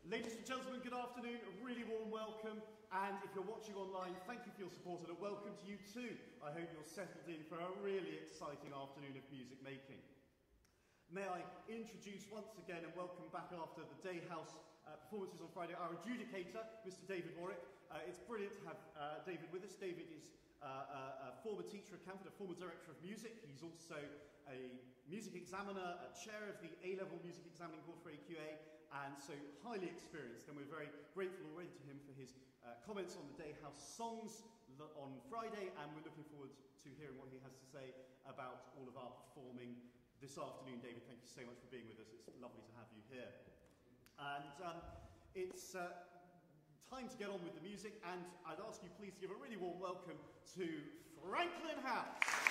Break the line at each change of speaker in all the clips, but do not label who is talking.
Ladies and gentlemen, good afternoon, a really warm welcome, and if you're watching online, thank you for your support and a welcome to you too. I hope you're settled in for a really exciting afternoon of music making. May I introduce once again and welcome back after the Day House performances on Friday, our adjudicator, Mr. David Warwick. It's brilliant to have David with us. David is a former teacher at Canford, a former director of music. He's also a music examiner, a chair of the A-level music examining board for AQA, and so highly experienced. And we're very grateful already to him for his comments on the Day House songs on Friday, and we're looking forward to hearing what he has to say about all of our performing this afternoon. David, thank you so much for being with us. It's lovely to have you here. And it's time to get on with the music, and I'd ask you please to give a really warm welcome to Franklin House.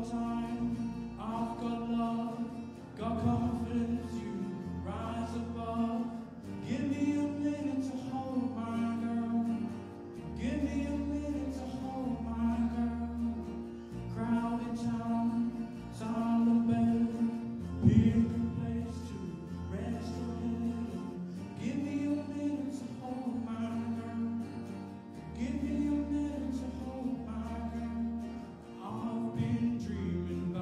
got time, I've got love, got confidence, you rise above. Give me a minute to hold my girl. Give me a minute to hold my girl. Crowded town, silent bed, perfect place to rest your head. Give me a minute to hold my girl. Give me a minute to hold my girl. I've been dreaming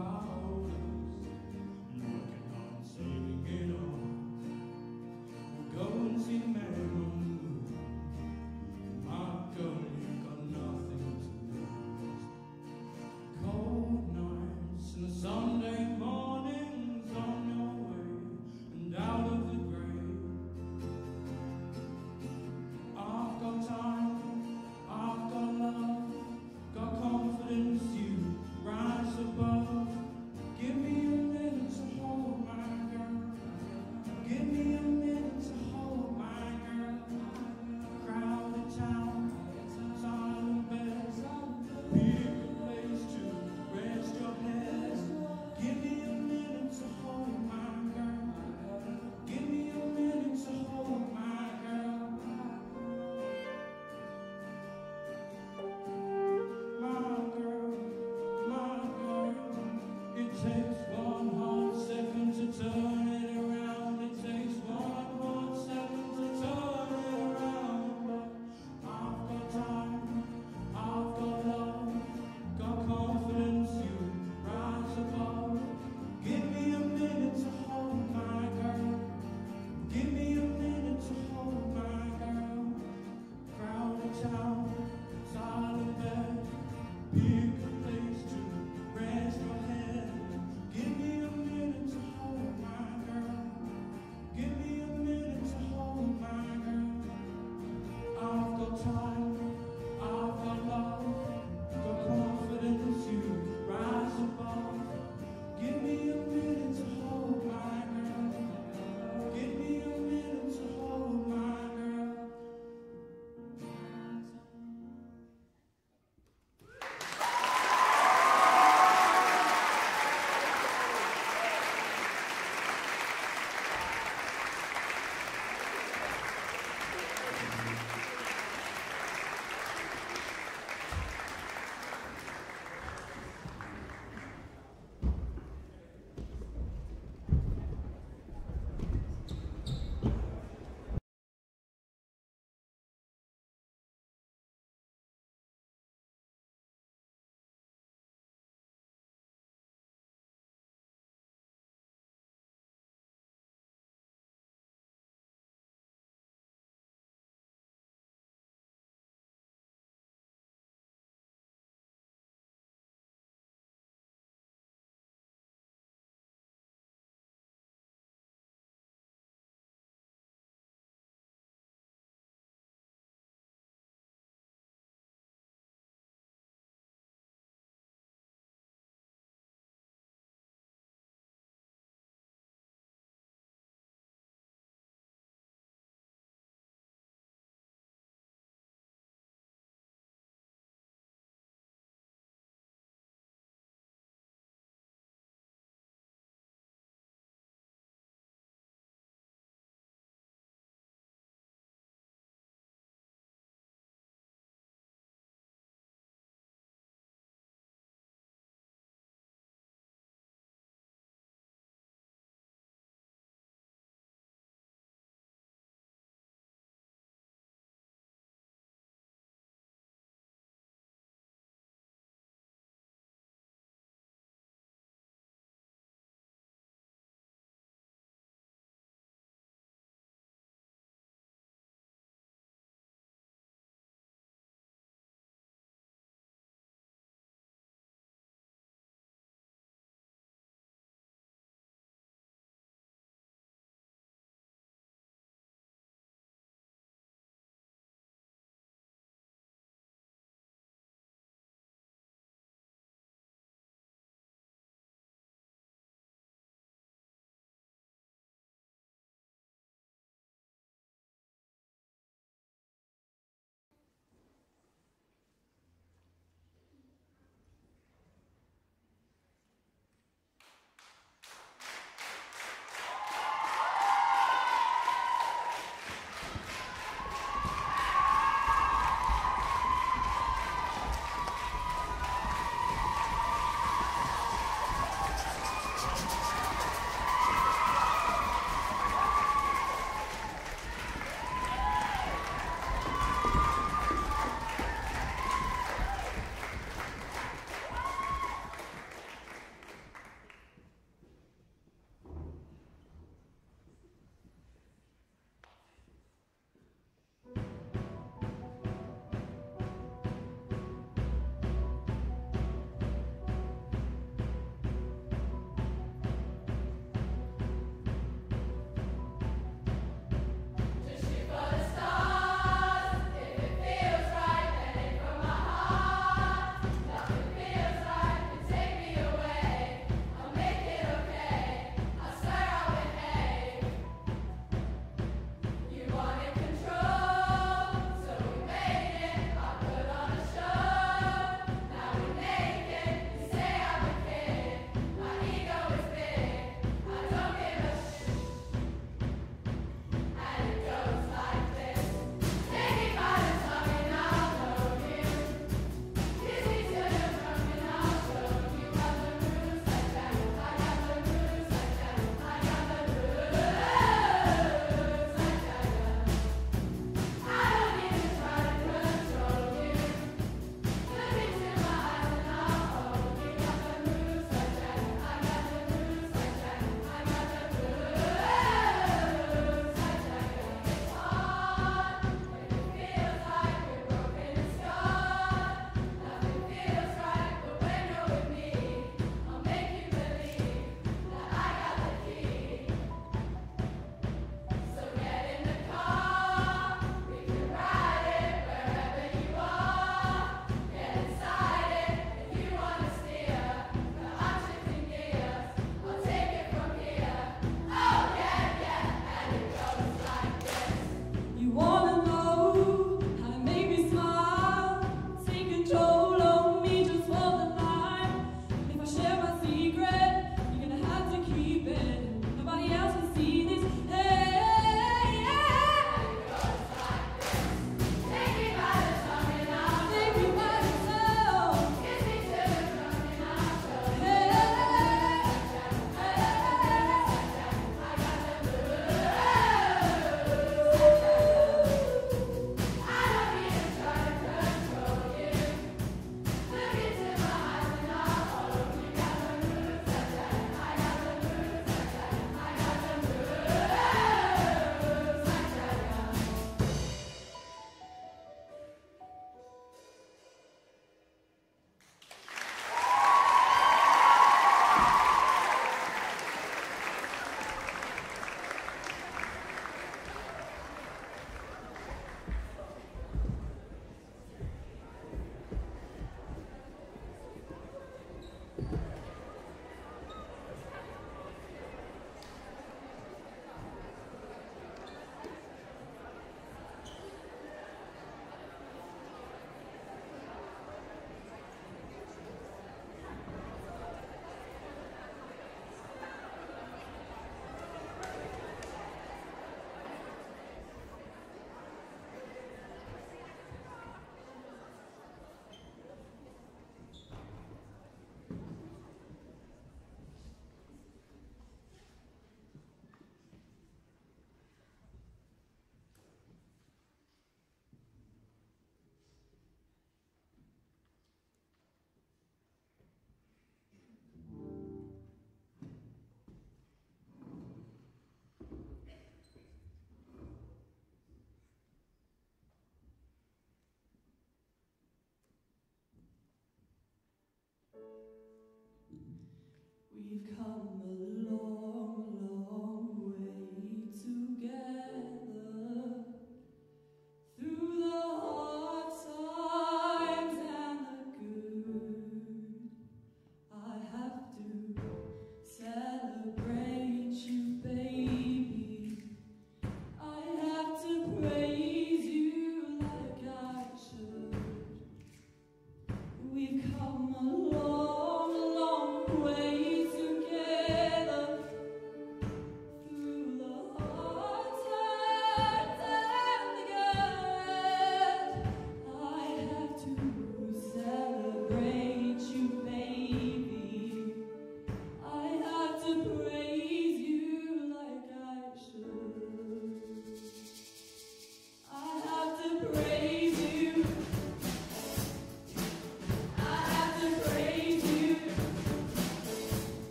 We've come a long, long way together.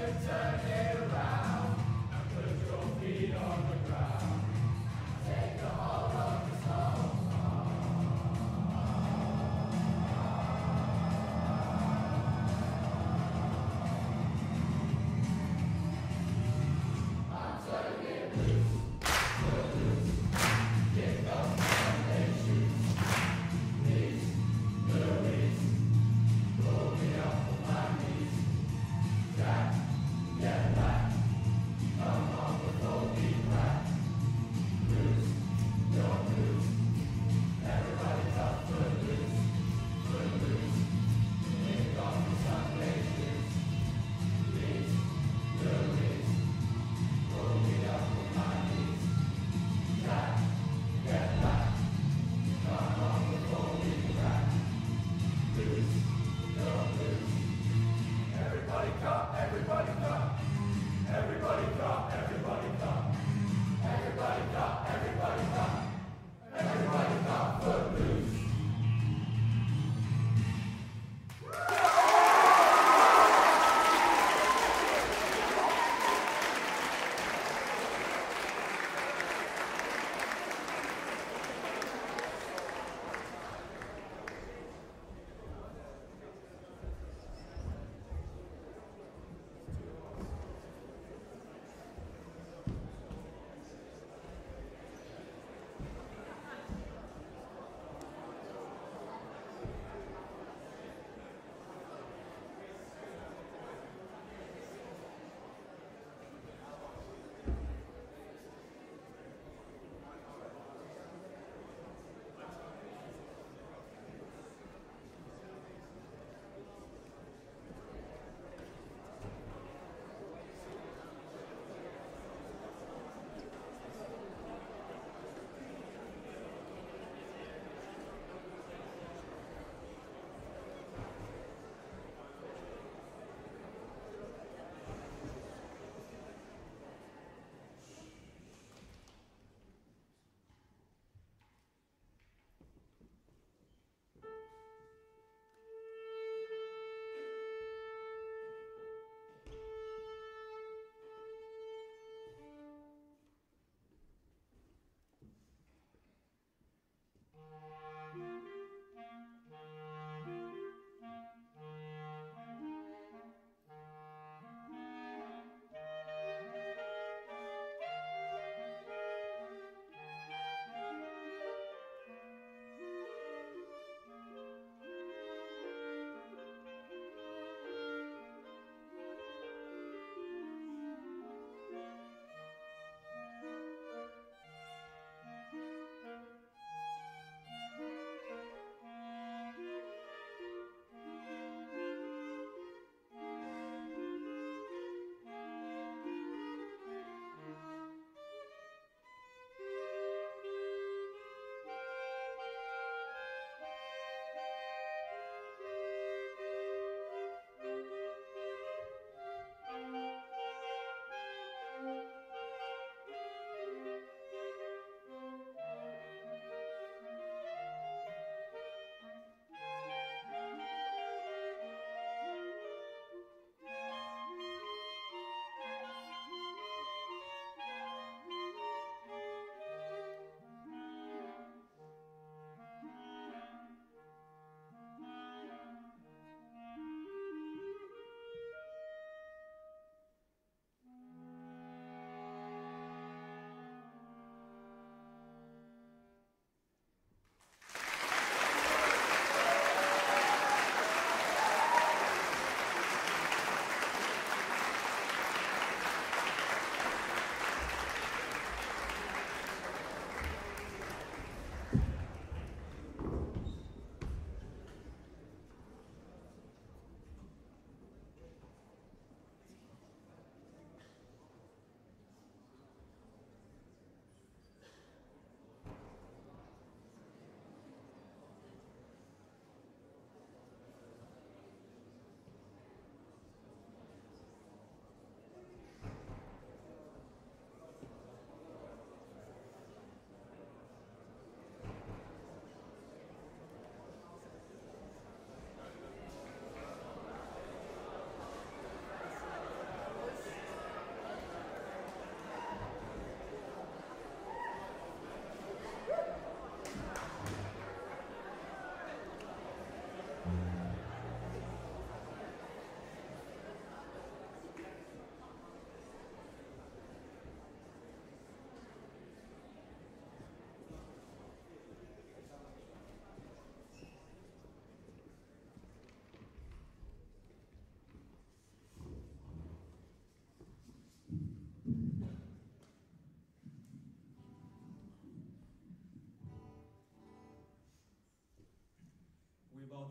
Yeah.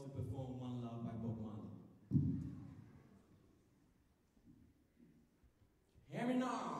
perform One Love by Bob Marley. Hear me now.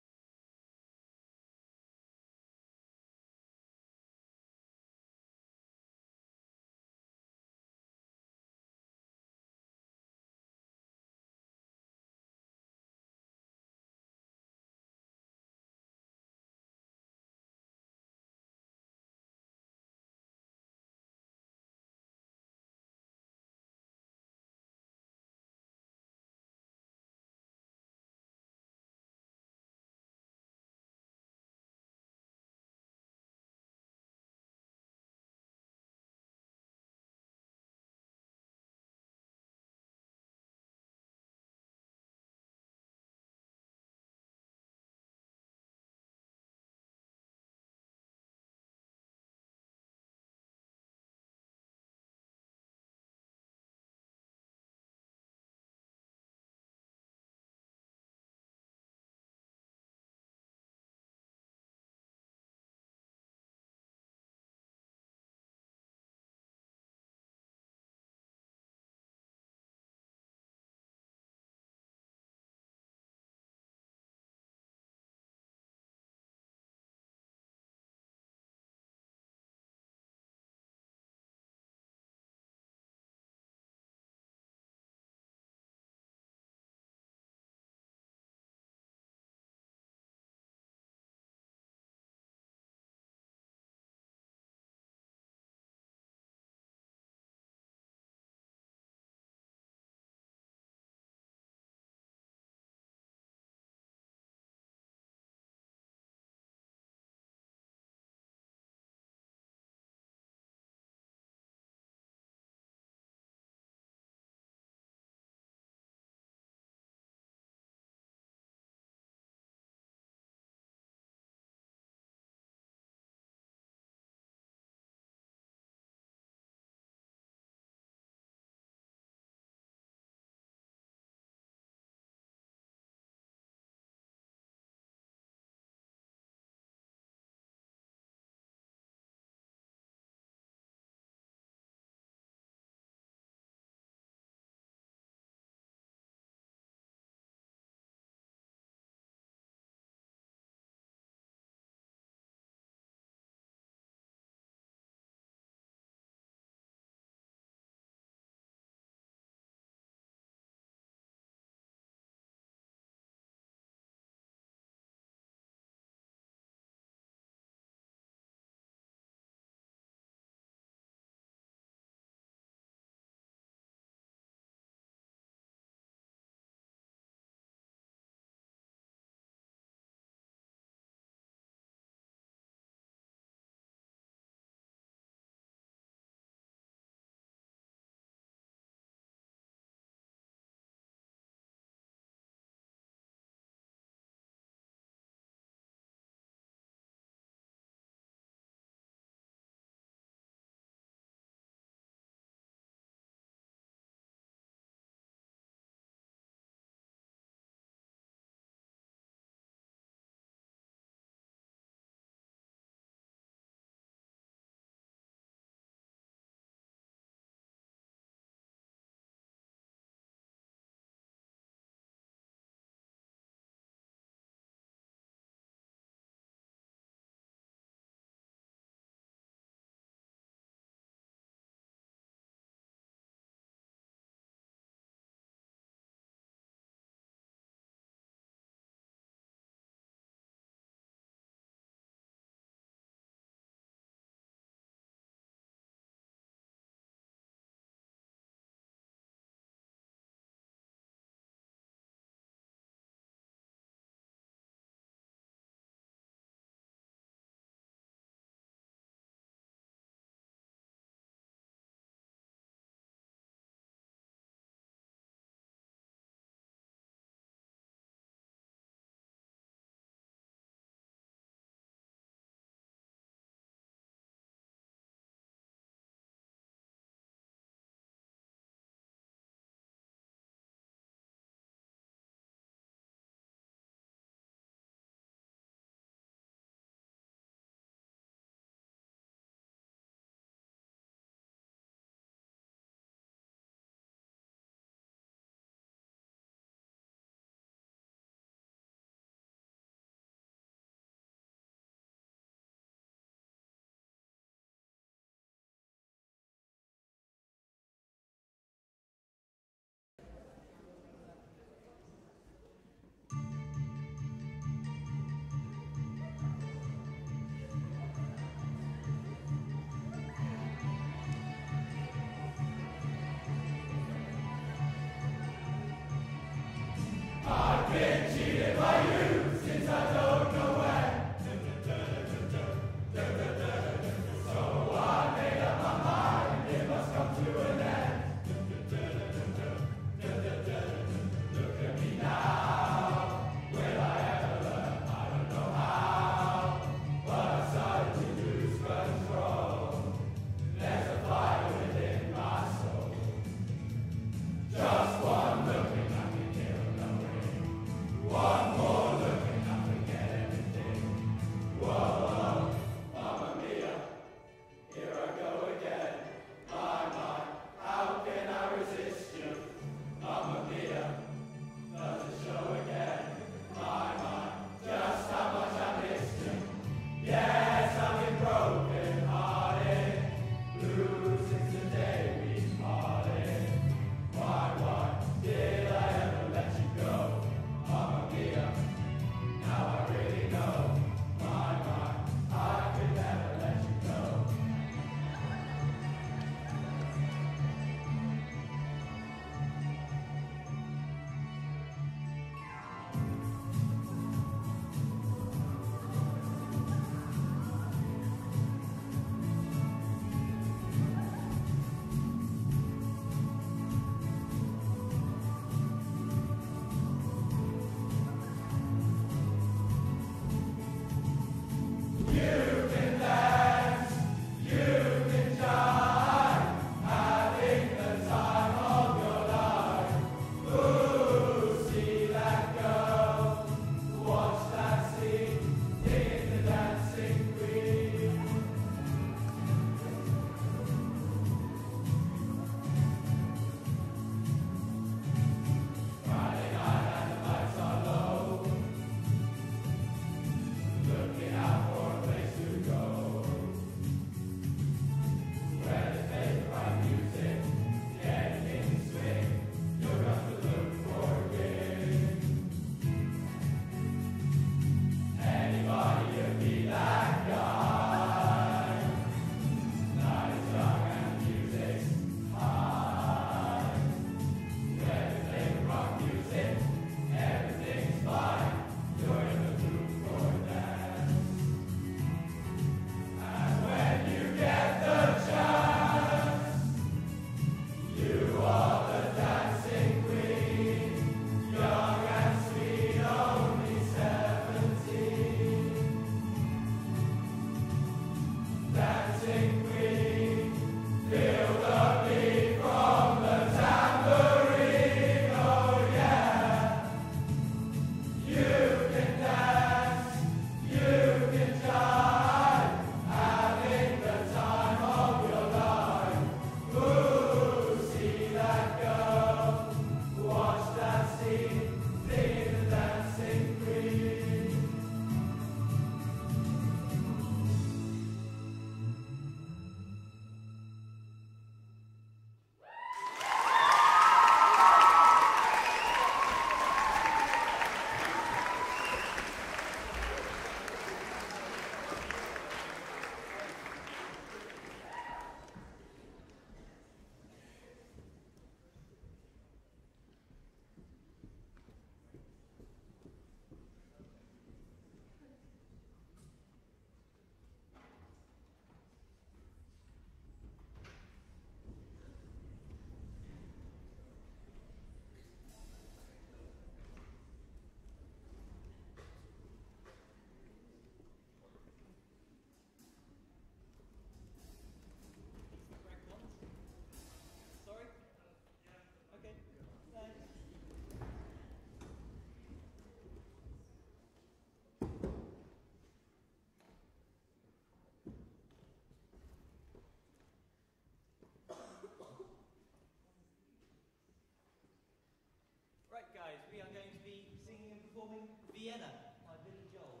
Guys, we are going to be singing and performing Vienna by Billy Joel.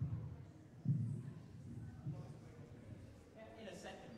In a second.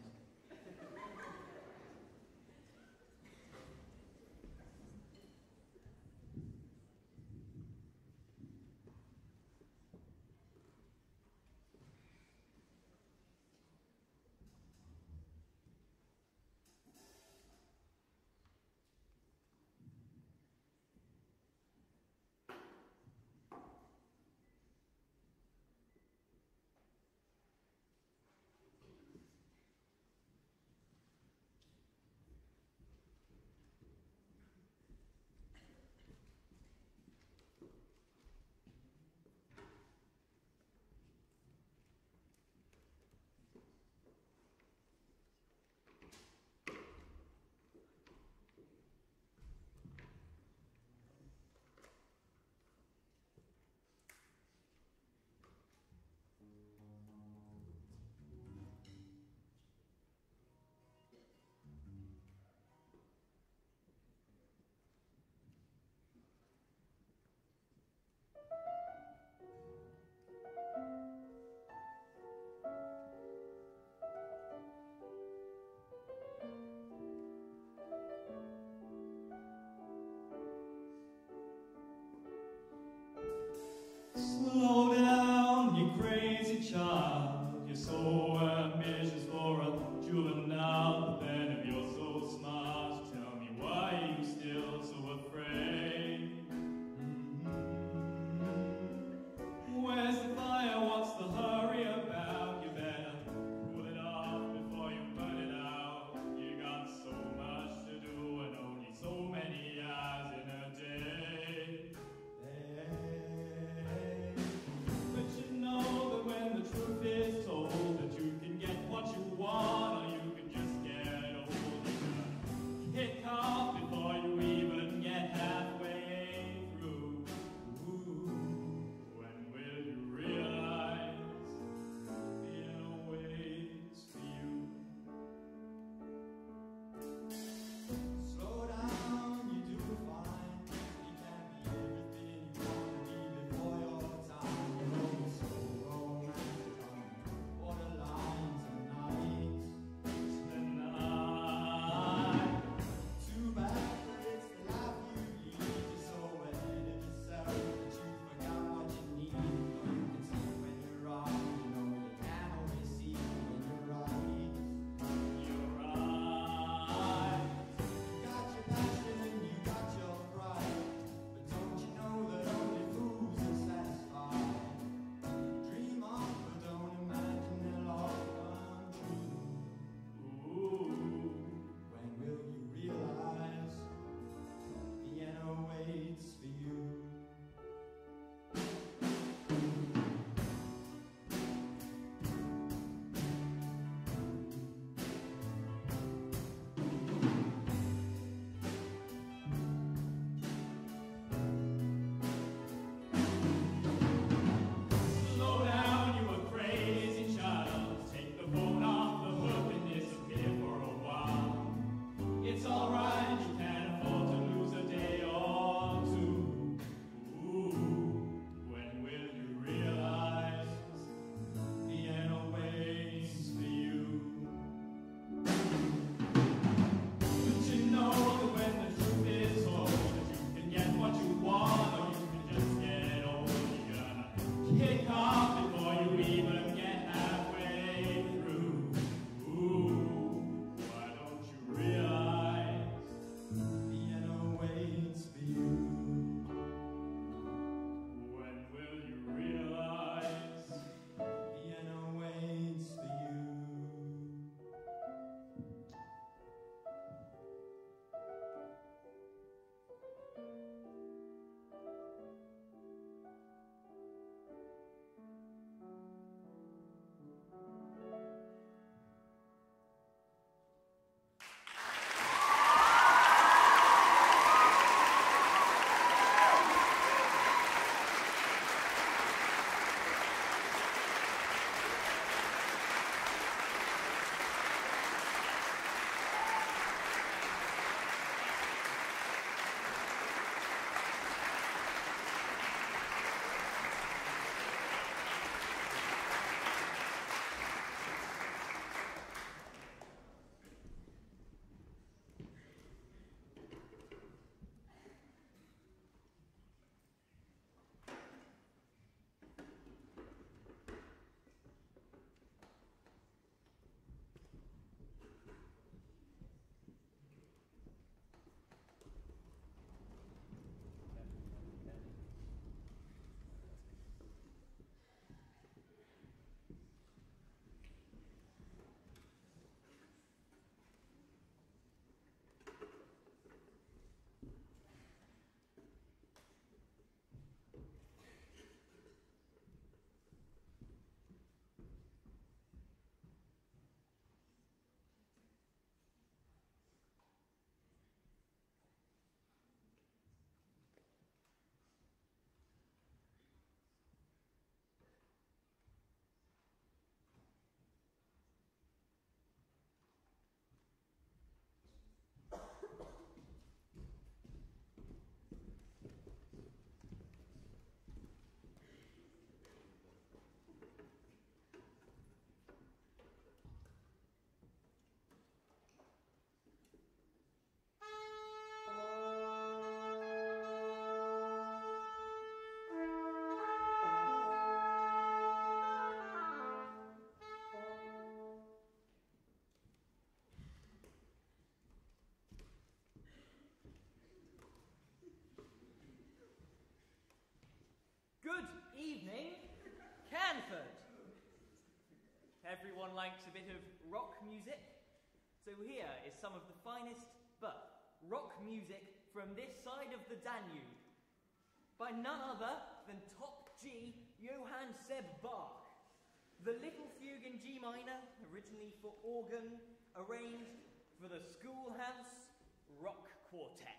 Everyone likes a bit of rock music. So here is some of the finest rock music from this side of the Danube by none other than top G Johann Seb Bach. The Little Fugue in G minor, originally for organ, arranged for the Schoolhouse Rock Quartet.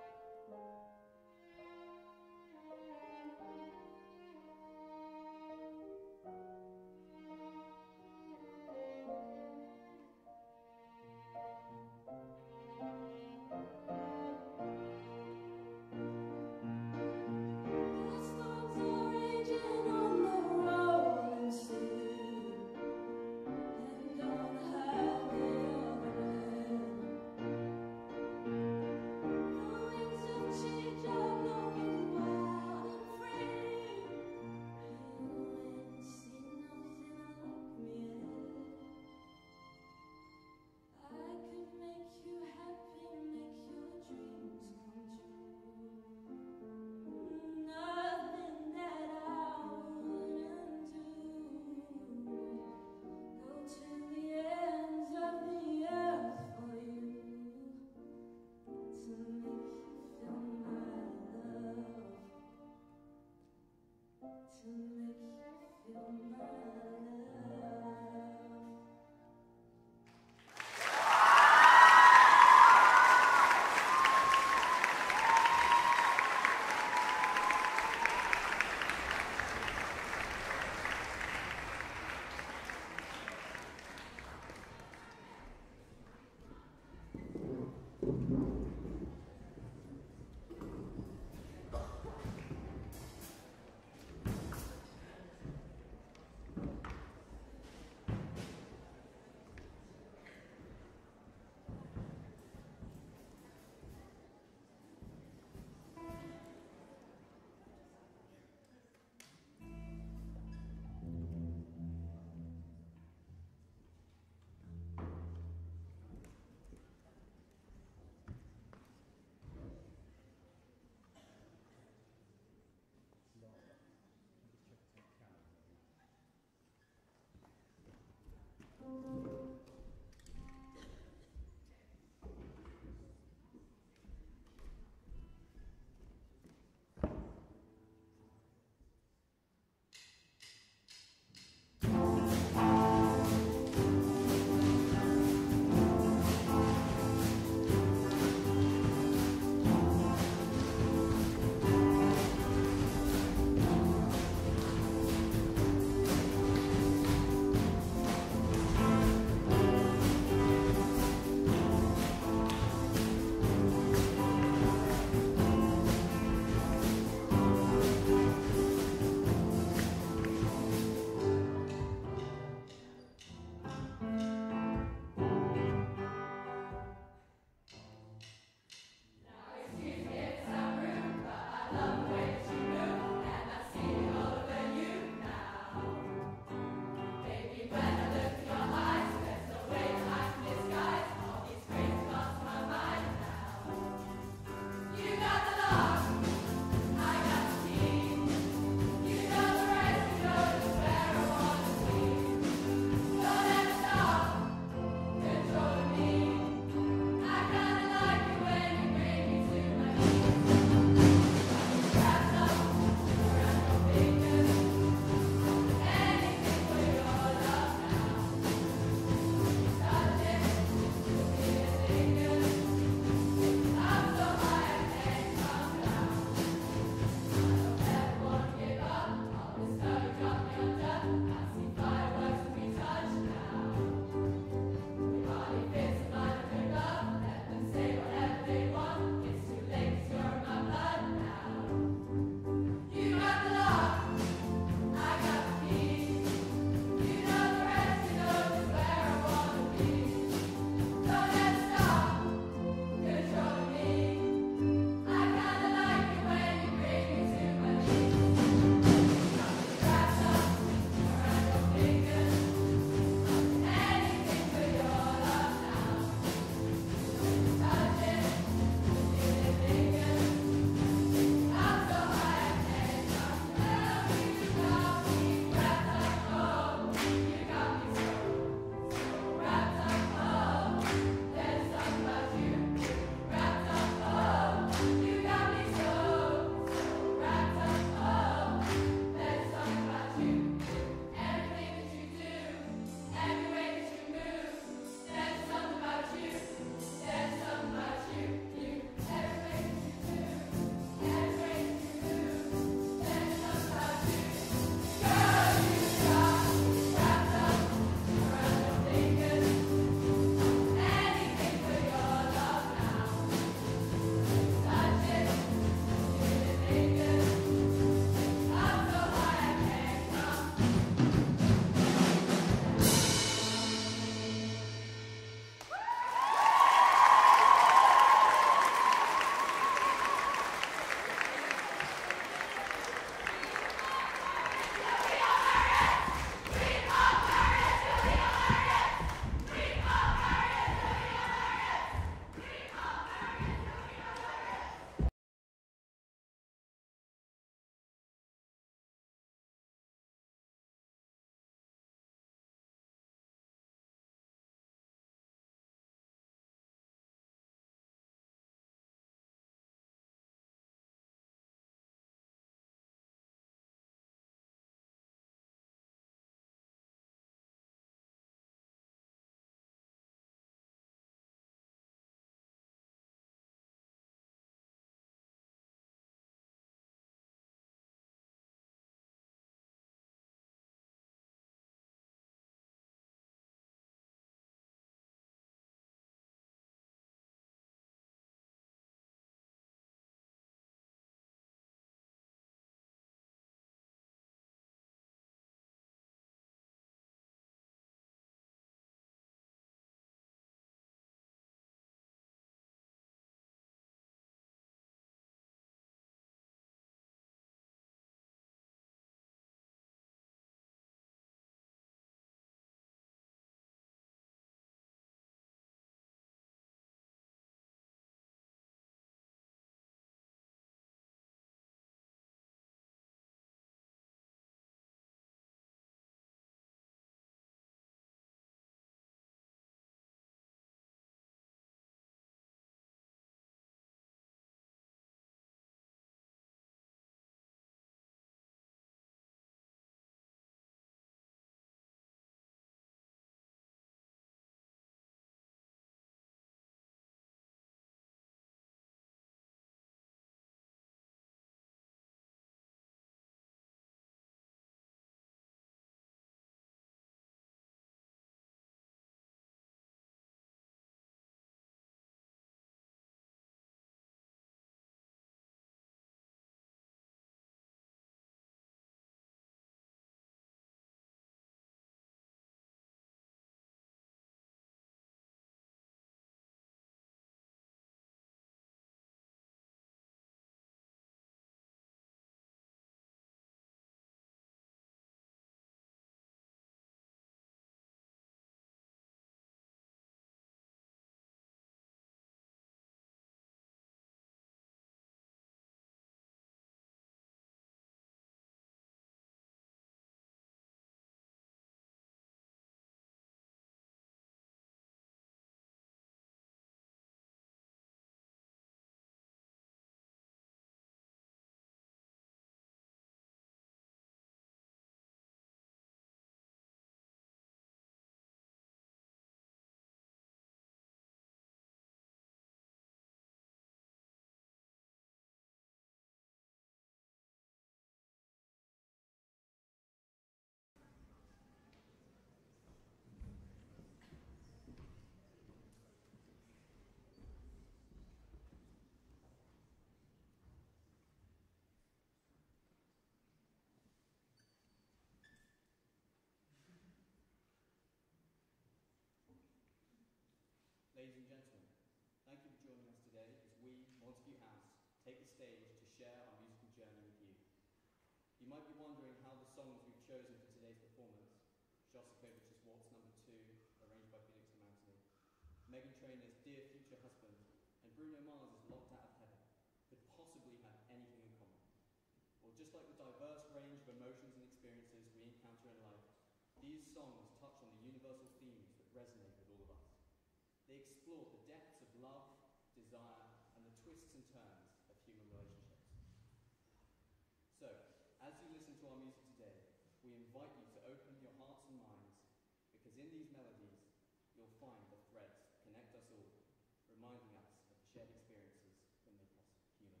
Ladies and gentlemen, thank you for joining us today as we, Montague House, take the stage to share our musical journey with you. You might be wondering how the songs we've chosen for today's performance, Shostakovich's Waltz No. 2, arranged by Felix de Montagny, Meghan Trainor's Dear Future Husband, and Bruno Mars' Locked Out of Heaven, could possibly have anything in common. Well, just like the diverse range of emotions and experiences we encounter in life, these songs touch on the universal themes that resonate with all of us. They explore the depths of love, desire, and the twists and turns of human relationships. So, as you listen to our music today, we invite you to open your hearts and minds, because in these melodies, you'll find the threads that connect us all, reminding us of the shared experiences that make us human.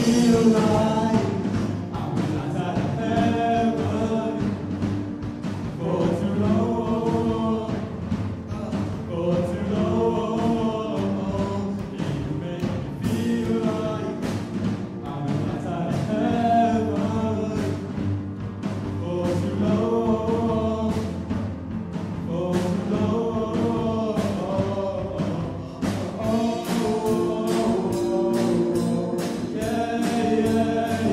Yeah.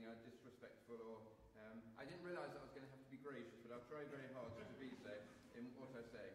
disrespectful or... I didn't realise that I was going to have to be gracious, but I'll try very hard to be so in what I say.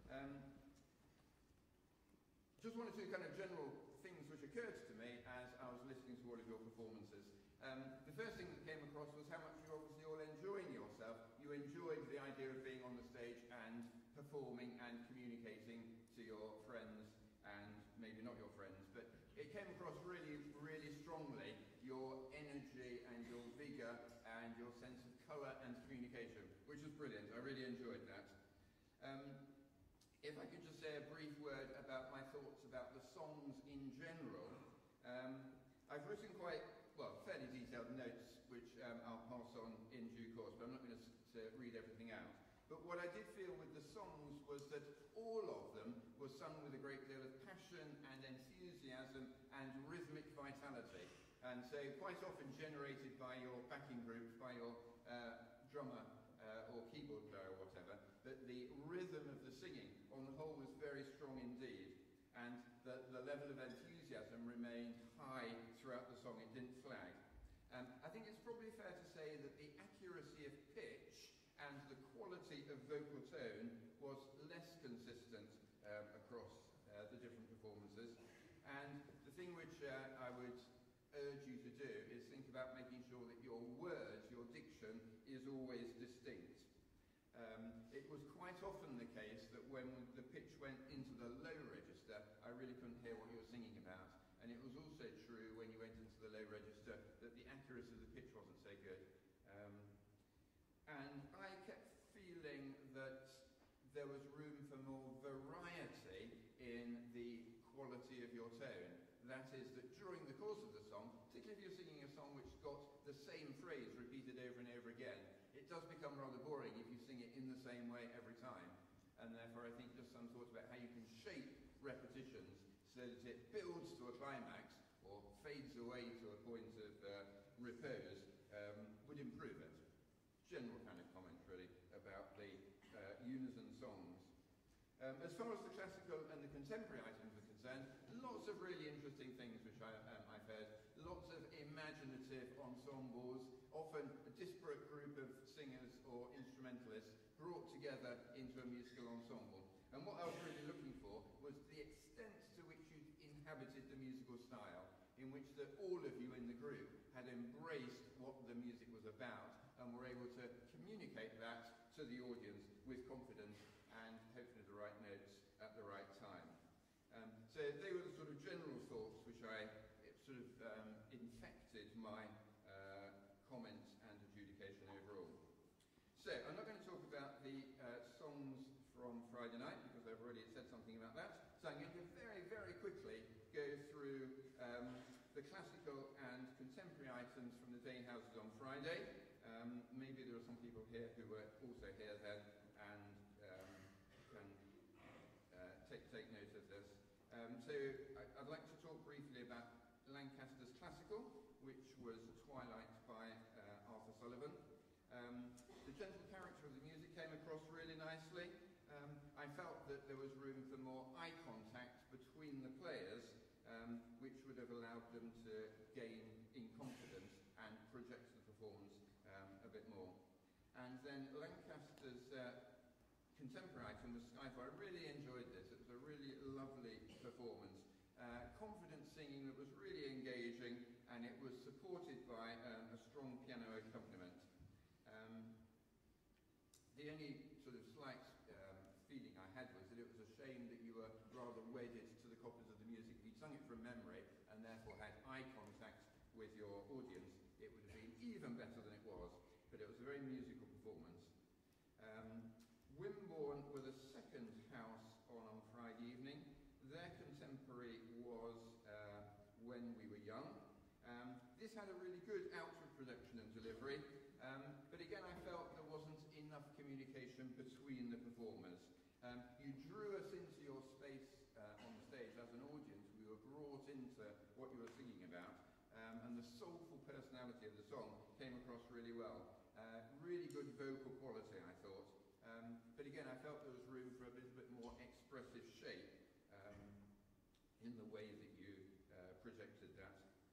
Just one or two kind of general things which occurred to me as I was listening to all of your performances. The first thing that came across was how much you're obviously all enjoying yourself. You enjoyed the idea of being on the stage and performing and communicating to your friends, and maybe not your friends, but it came across really, really strongly, your energy and your vigour and your sense of colour and communication, which was brilliant. I really enjoyed that. If I could just say a brief word about my thoughts about the songs in general, I've written fairly detailed notes, which I'll pass on in due course, but I'm not going to read everything out. But what I did feel with the songs was that all of them were sung with a great deal of passion and enthusiasm and rhythmic vitality. And so quite often generated by your backing groups, by your drummer or keyboard player or whatever, that the rhythm of the singing on the whole was very strong indeed. And the level of enthusiasm remained high throughout the song. It didn't flag. I think it's probably fair to say that the accuracy of pitch and the quality of vocal tone was less consistent across the different performances. And the thing which I would urge you to do is think about making sure that your words, your diction, is always distinct. It was quite often the case that when the pitch went into the low register, I really couldn't hear what you were singing about. And it was also true when you went into the low register that the accuracy of the pitch wasn't so good. And I kept feeling that there was room for more variety in the quality of your tone. That is, that during the course of the song, particularly if you're singing a song which got the same phrase repeated over and over again, it does become rather boring if you sing it in the same way every time. And therefore I think just some thoughts about how you can shape repetitions so that it builds to a climax or fades away to a point of repose would improve it. General kind of comment really about the unison songs. As far as the classical and the contemporary items are concerned, lots of really interesting things which I've heard. Lots of imaginative ensembles, often a disparate group of singers or instrumentalists brought together into a musical ensemble. And what I was really looking for was the extent to which you'd inhabited the musical style, in which that all of you in the group had embraced what the music was about and were able to communicate that to the audience with confidence and hopefully the right notes at the right time. So they were the sort of general thoughts which infected my comments and adjudication overall. So I'm not going to talk about the songs from Friday night because I've already said something about that. So I'm going to very, very quickly go through the classical and contemporary items from the day houses on Friday. Maybe there are some people here who were also here then and can take note of this. So I'd like to talk briefly about Lancaster's Classical, which was Twilight by Arthur Sullivan. The gentle character of the music came across really nicely. I felt that there was room for more eye contact between the players, which would have allowed them to gain in confidence and project the performance a bit more. And then Lancaster's contemporary item was Skyfall. I really enjoyed this. It was a really lovely performance. Confident singing that was really engaging, and it was supported by a strong piano accompaniment. The only sort of slight feeling I had was that it was a shame that you were rather wedded to the copies of the music. If you'd sung it from memory and therefore had eye contact with your audience, it would have been even better than it was. But it was a very musical performance. Wimborne were the second house on Friday evening. Their contemporary was When We Were Young. This had a really good outward production and delivery, but again I felt there wasn't enough communication between the performers. You drew us into your space on the stage as an audience. We were brought into what you were singing about, and the soulful personality of the song came across really well. Really good vocal quality, I thought. But again, I felt there was room for a bit more expressive shape in the way that you projected that.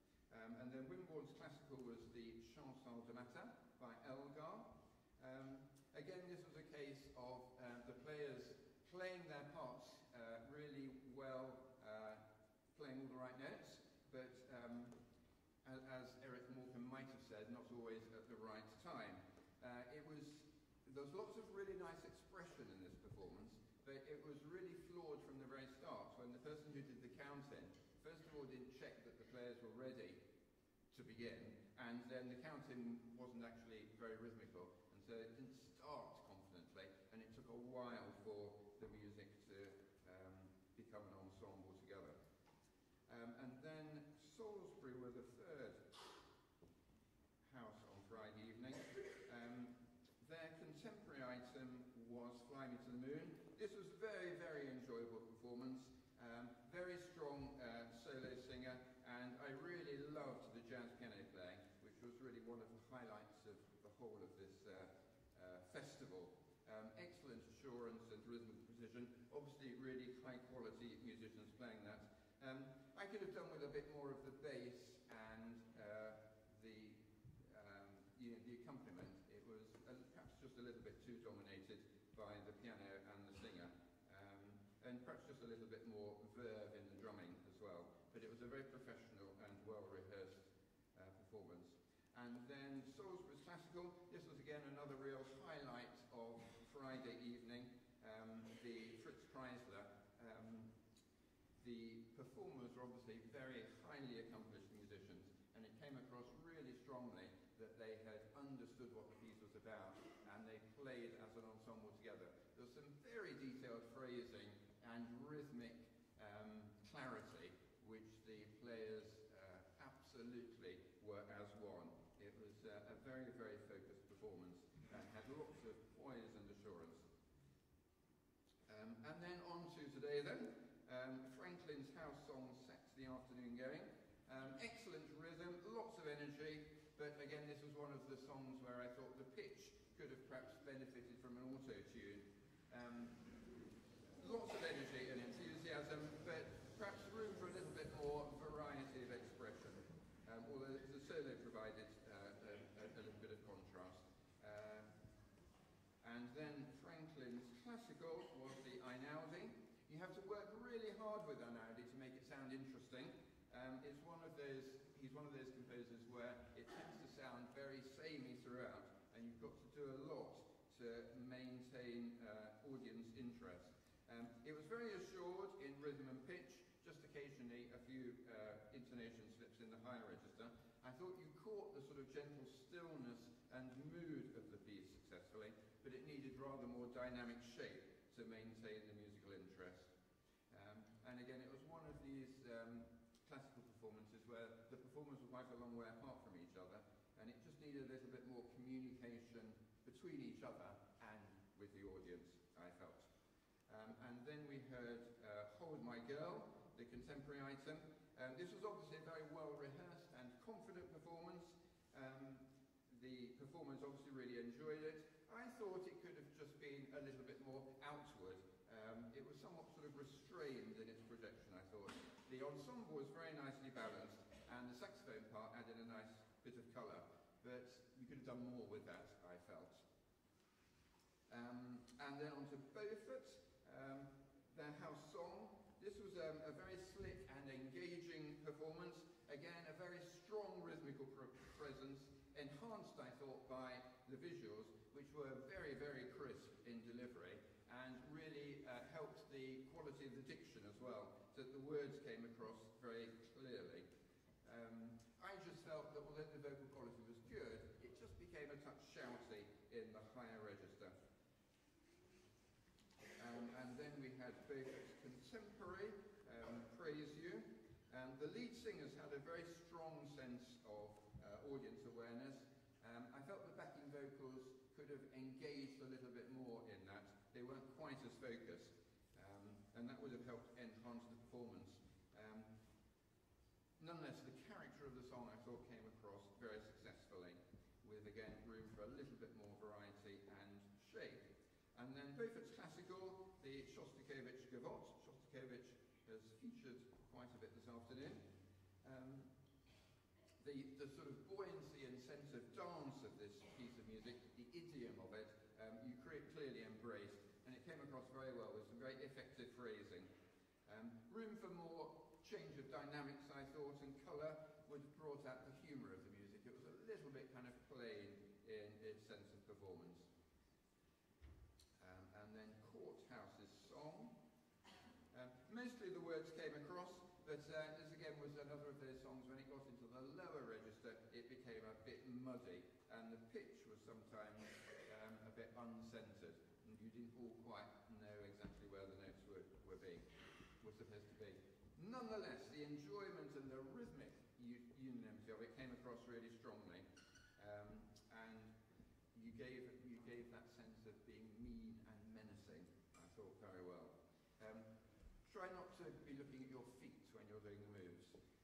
And then Wimborne's classical was the Chanson de Matin by Elgar. Again, this was a case of the players playing their parts really well, playing all the right notes, but as Eric Morecambe might have said, not always at the right time. There was lots of really nice expression in this performance, but it was really flawed from the very start when the person who did the counting, first of all, didn't check that the players were ready to begin, and then the counting wasn't actually very rhythmical, and so it didn't start confidently, and it took a while for the music to become an ensemble together. And then Salisbury were the third house on Friday evening. Their contemporary item was Fly Me to the Moon. This was very, very enjoyable performance, very strong solo singer, and I really loved the jazz piano playing, which was really one of the highlights of the whole of this festival. Excellent assurance and rhythmical precision, obviously really high quality musicians playing that. I could have done with a bit more of the bass and the accompaniment. It was perhaps just a little bit too dominated by the piano and the singer, and perhaps just a little bit more verve in the drumming as well. But it was a very professional and well-rehearsed performance. And then Salisbury's classical. This was again another real highlight of Friday evening. The Fritz Kreisler. The performers were obviously very highly accomplished musicians, and it came across really strongly that they had understood what the piece was about, and they played as an ensemble together. There was some very detailed phrasing and rhythmic clarity, which the players absolutely were as one. It was a very, very focused performance and had lots of poise and assurance. And then on to today then. Franklin's house song sets the afternoon going. Excellent rhythm, lots of energy, but again this was one of the songs where I thought the pitch could have perhaps benefited from an auto-tune. Lots of energy and enthusiasm, but perhaps room for a little bit more variety of expression, although the solo provided a little bit of contrast. And then Franklin's classical was the Einaudi. You have to work really hard with Einaudi to make it sound interesting. He's one of those composers where it tends to sound very samey throughout, and you've got to do a lot to maintain audience interest. It was very assured in rhythm and pitch, just occasionally a few intonation slips in the higher register. I thought you caught the sort of gentle stillness and mood of the piece successfully, but it needed rather more dynamic shape to maintain the musical interest. And again, it was one of these classical performances where the performers were quite a long way apart from each other, and it just needed a little bit more communication between each other and with the audience, I felt. And then we heard Hold My Girl, the contemporary item. This was obviously a very well-rehearsed and confident performance. The performers obviously really enjoyed it. I thought it could have just been a little bit more outward. It was somewhat sort of restrained in its projection, I thought. The ensemble was very nicely balanced, and the saxophone part added a nice bit of colour, but you could have done more with that, I felt. And then on to Beaufort, their house song. This was a very slick and engaging performance. Again, a very strong rhythmical presence, enhanced, I thought, by the visuals, which were very, very crisp in delivery, and really helped the quality of the diction as well, so that the words came across very clearly. I just felt that although the vocal quality was good, it just became a touch shouty in the higher register. And then we had Beaufort's contemporary, Praise You. The lead singers had a very strong sense of audience awareness. I felt the backing vocals could have engaged a little bit more in that. They weren't quite as focused, and that would have helped enhance the performance. Nonetheless, the character of the song I thought came across very successfully, with again room for a little bit more variety and shape. And then Beaufort's classical, the Shostakovich Gavotte. Shostakovich has featured quite a bit this afternoon. the sort of buoyancy and sense of dance of this piece of music, the idiom of it, you clearly embraced, and it came across very well with some very effective phrasing. Room for more change of dynamics, I thought, and colour would have brought out the humour of the music. It was a little bit kind of plain in its sense of performance. And then Courthouse's song. Mostly the words came across, but this again was another of those songs when it got into the lower register, it became a bit muddy, and the pitch was sometimes a bit uncentered, and you didn't all quite know exactly where the notes were supposed to be. Nonetheless, the enjoyment and the rhythmic unanimity of it came across really strongly, and you gave that sense of being mean and menacing, I thought, very well. Try not to be looking at your feet when you're doing the moves.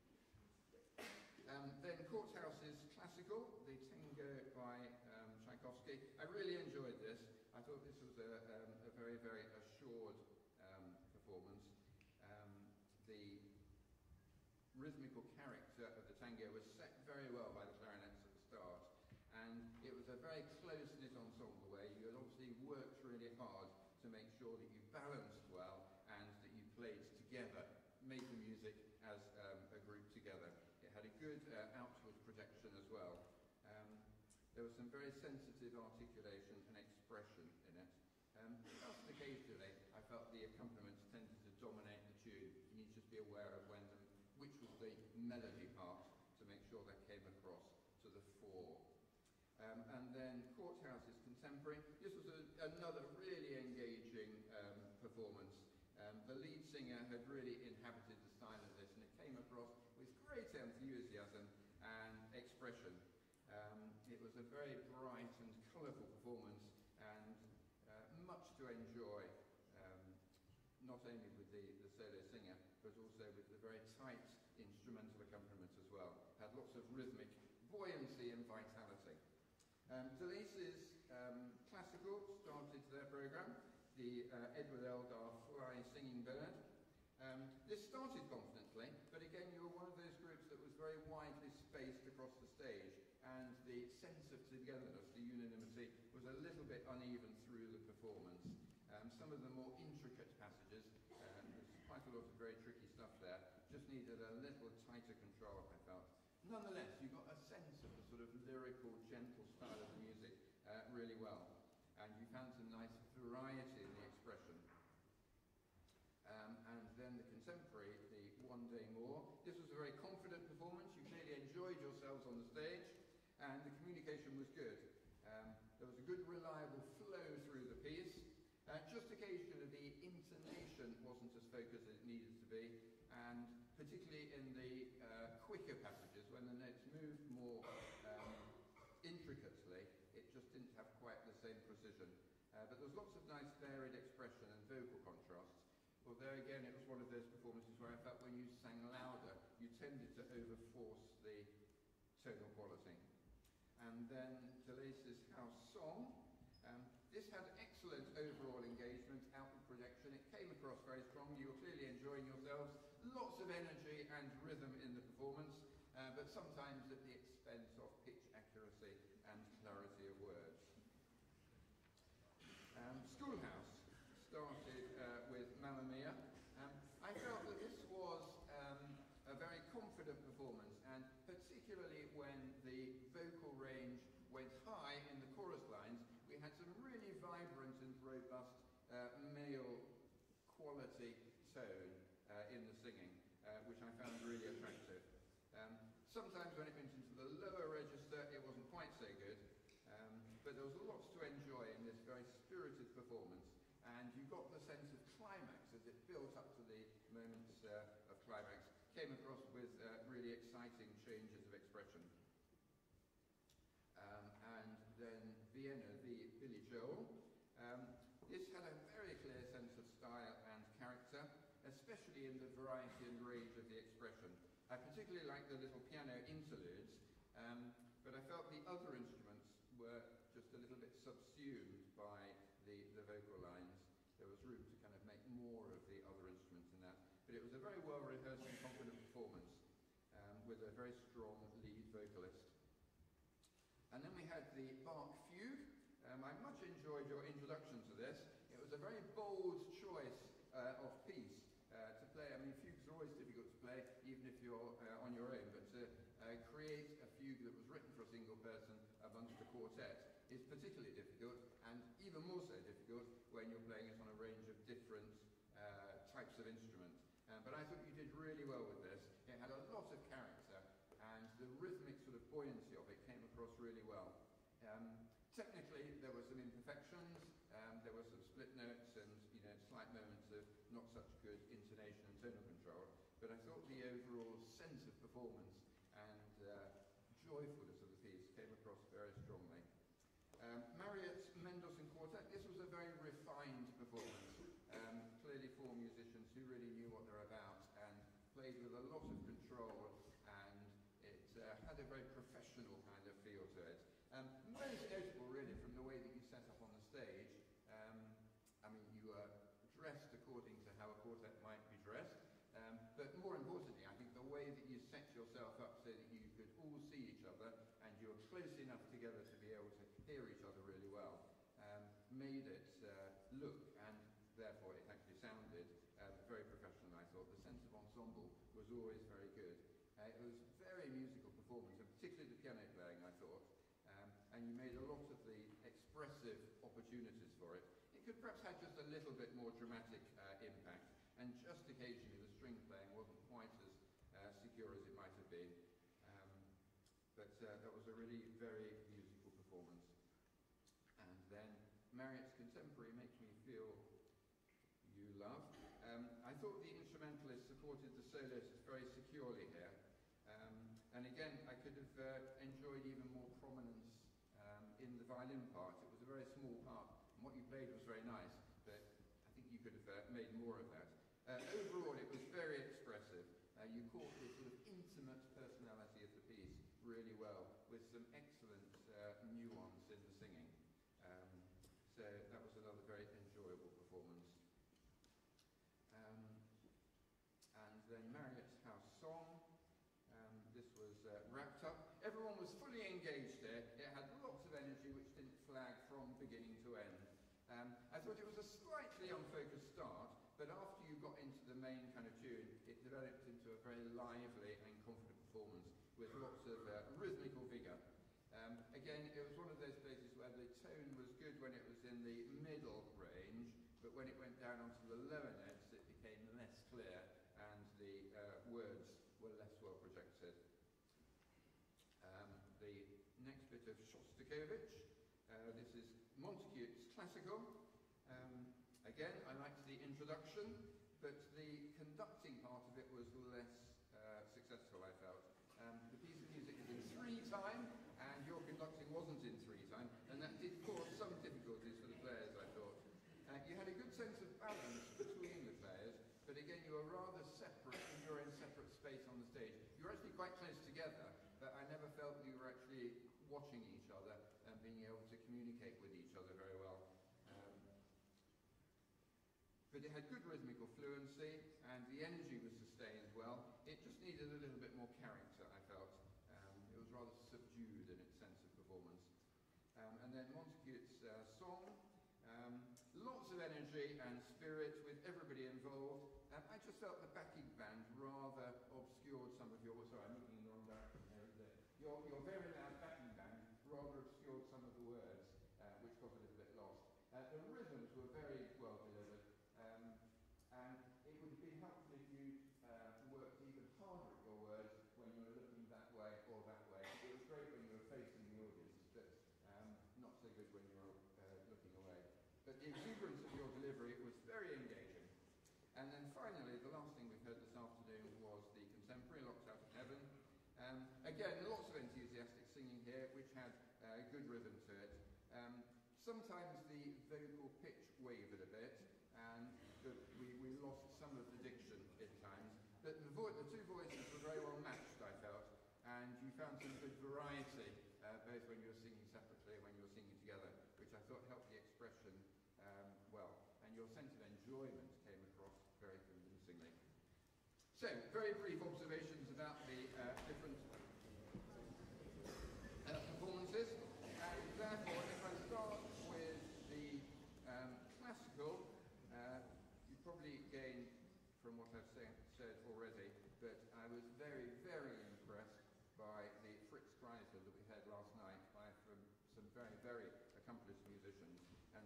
Then Courthouse is classical, the Tango by Tchaikovsky. I really enjoyed this. I thought this was a very, very assured performance. The rhythmical character of the tango was set very well by the clarinets at the start, and it was a very close-knit ensemble where you had obviously worked really hard to make sure that you balanced well and that you played together, made the music as a group together. It had a good outward projection as well. There was some very sensitive articulation and expression in it. Just occasionally, I felt the accompaniments tended to dominate the tune. You need to just be aware of which was the melody part to make sure that came across to the fore. And then Courthouse is contemporary. This was another really engaging performance. The lead singer had really inhabited the style of this, and it came across with great enthusiasm and expression. It was a very bright and colourful performance, and much to enjoy, not only with the solo singer, but also with the very tight instrumental accompaniment as well. Had lots of rhythmic buoyancy and vitality. Delace's classical started their programme, the Edward Elgar Fly Singing Bird. This started confidently, but again you were one of those groups that was very widely spaced across the stage, and the sense of togetherness, the unanimity, was a little bit uneven through the performance. Some of the more intricate passages, there's quite a lot of very tricky stuff there, just needed a little tighter control, I felt. Nonetheless, you got a sense of the sort of lyrical, gentle style of the music really well, and you found some nice variety in the expression. And then the contemporary, the One Day More. This was a very confident performance. You clearly enjoyed yourselves on the stage, and the communication was good. There was a good, reliable flow through the piece. Just occasionally, the intonation wasn't as focused as it needed to be, and particularly in the quicker passages, when the notes moved more intricately, it just didn't have quite the same precision. But there was lots of nice varied expression and vocal contrasts. Well, there again, it was one of those performances where I felt when you sang louder, you tended to overforce the tonal quality. And then Delace's House Song. This had excellent overall engagement, outward projection. It came across very strong. You were clearly enjoying yourselves. Lots of energy and rhythm in the performance, but sometimes at the expense of pitch accuracy and clarity of words. Schoolhouse started with Mamma Mia. I felt that this was a very confident performance, and particularly when the vocal range went high in the chorus lines, we had some really vibrant and robust male quality tone in the singing, which I found really attractive. Sometimes when it went into the lower register, it wasn't quite so good, but there was lots to enjoy in this very spirited performance, and you got the sense of climax as it built up to the moments of climax, came across with really exciting changes of expression. And then Vienna, the Billy Joel. This had a very clear sense of style and character, especially in the variety and range of the expression. I particularly liked the little piano interludes, but I felt the other instruments were just a little bit subsumed by the vocal lines. There was room to kind of make more of the other instruments in that. But it was a very well rehearsed and confident performance, with a very strong lead vocalist. And then we had the Bach Fugue. I much enjoyed your introduction to this. It was a very bold choice of piece to play. I mean, fugues are always difficult to play, even if you're on your own, but to create a fugue that was written for a single person amongst a quartet is particularly difficult, and even more so difficult when you're playing it on a range of different types of instruments. But I thought you did really well with this. It had a lot of character, and the rhythmic sort of buoyancy of it came across really well. Technically, there were some imperfections, there were some split notes and slight moments of not such good intonation and tonal control, but I thought the overall sense of performance and joyfulness of the piece came across very strongly. Marriott's Mendelssohn Quartet, this was a very refined performance. Clearly 4 musicians who really knew what they're about and played with a lot of control, and it had a very professional kind of feel to it. Most notable really from the way that you set up on the stage. I mean, you were dressed according to how a quartet might be dressed, but more importantly, I think the way that you set yourself up so that you could all see each other and you were close enough together to be able to hear each other really well, made it look, and therefore it actually sounded very professional, I thought. The sense of ensemble was always very good. It was a very musical performance, and particularly the piano playing, I thought. And you made a lot of the expressive opportunities for it. It could perhaps have just a little bit more dramatic impact, and just occasionally the string playing wasn't quite as secure as it might have been. But that was a really very musical performance. And then Marriott's Contemporary, Make Me Feel You Love. I thought the instrumentalist supported the soloists very securely here. And again, I could have enjoyed even more prominence in the violin part. It was a very small part, and what you played was very nice, but I think you could have made more of that. Overall, it was very expressive. You caught the sort of intimate personality of the piece really well, with some excellent nuance in the singing. So that was another very enjoyable performance. And then Marriott's House Song. This was wrapped up. Everyone was fully engaged there. It had lots of energy which didn't flag from beginning to end. I thought it was a slightly unfocused start, but after you got into the main kind of tune, it developed into a very lively and confident performance with lots of rhythmical vigour. Again, it was one of those places where the tone was good when it was in the middle range, but when it went down onto the lower notes, it became less clear, and the words were less well projected. The next bit of Shostakovich. This is Montagute's Classical. Again, I liked the introduction, but the conducting part of it was less successful, I felt. The piece of music is in 3-time, and your conducting wasn't in 3-time, and that did cause some difficulties for the players, I thought. You had a good sense of balance between the players, but again, you were rather separate in your own separate space on the stage. You were actually quite close together, but I never felt you were actually watching each other and being able to communicate with each other very well. But it had good rhythmical fluency, and the energy was sustained well. It just needed a little bit more character, I felt. It was rather subdued in its sense of performance. And then Montagute's Song. Lots of energy and spirit with everybody involved. I just felt the backing band rather obscured some of your... Sorry, I'm looking in the wrong direction there. Your very loud backing band rather obscured some of the words, which got a little bit lost. The rhythms were very well delivered. And it would have been helpful if you worked even harder at your words when you were looking that way or that way. It was great when you were facing the audience, but not so good when you were looking away. But the exuberance of your delivery was very engaging. And then finally, the last thing we've heard this afternoon was the Contemporary, Locked Out of Heaven. Again, lots of enthusiastic singing here, which had good rhythm to it. Sometimes the vocal pitch wavered a bit, and we lost some of the diction at times. But the 2 voices were very well matched, I felt, and you found some good variety, both when you were singing separately and when you were singing together, which I thought helped the expression well. And your sense of enjoyment came across very convincingly. So, very brief observations about the different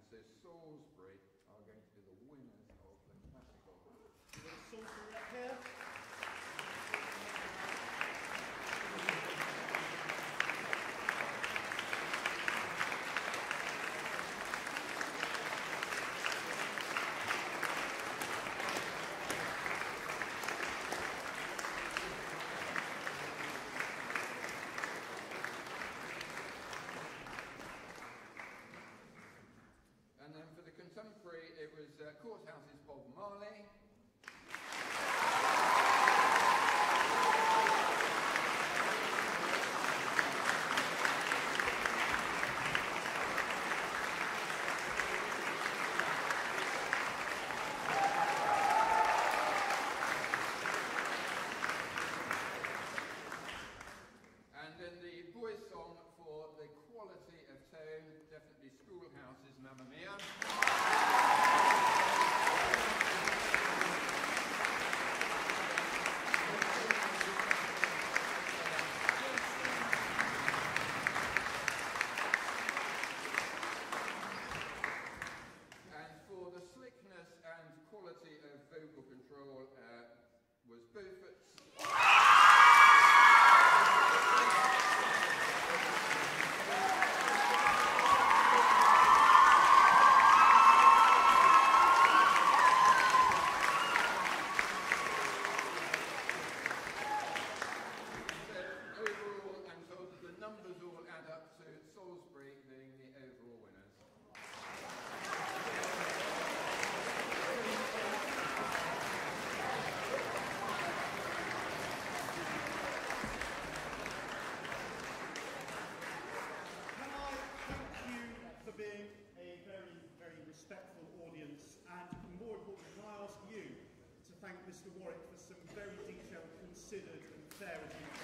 so Salisbury are going to be the winners of the classical.
We've got Salisbury up here.
And then for the contemporary, it was Courthouse's Bob Marley. And then the boys' song for the quality of tone, definitely Schoolhouse's Mamma Mia. And for the slickness and quality of vocal control was Beaufort's. Overall, and so the numbers all add up to Salisbury being the overall winners.
Can I thank you for being a very, very respectful audience, and more importantly, can I ask you to thank Mr. Warwick for some very detailed, considered and fair adjudication?